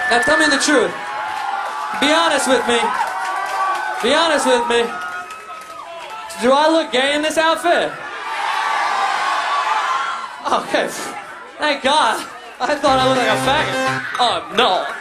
Now tell me the truth. Be honest with me. Be honest with me. Do I look gay in this outfit? Okay. Thank God. I thought I looked like a faggot. Oh, no.